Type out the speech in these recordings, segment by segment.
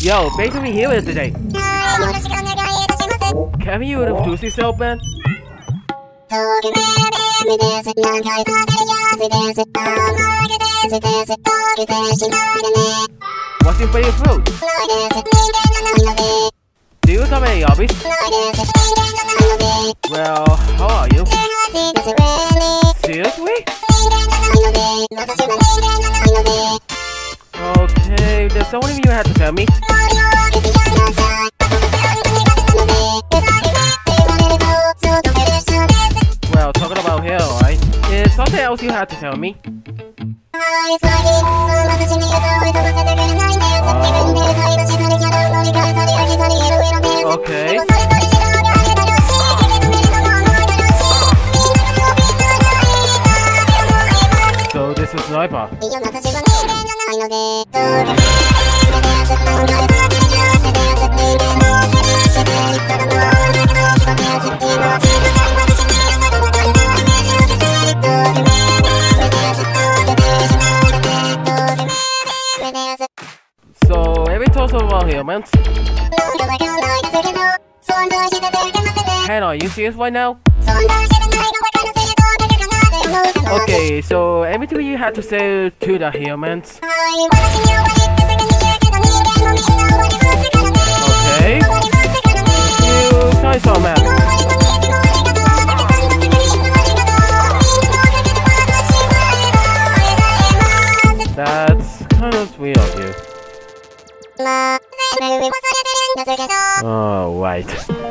Yo, basically here today. Can you introduce yourself, man? What's your favorite food? Do you have any hobbies? Well, how are you? Seriously? Okay, there's something you have to tell me. Well, talking about here, alright? Is something else you have to tell me? Okay. So this is Sniper. So every talk about humans. Hey, are you serious right now? Okay, so everything you have to say to the humans. Okay. You try some, man. That's kind of sweet of you. Oh, right.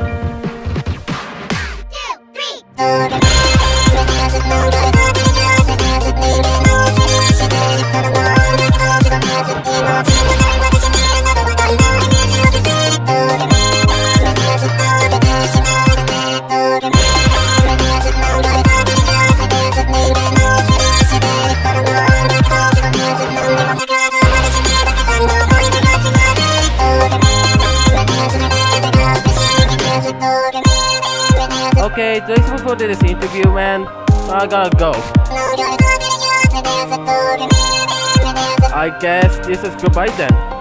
Okay, thanks for this interview, man. I gotta go. I guess this is goodbye then.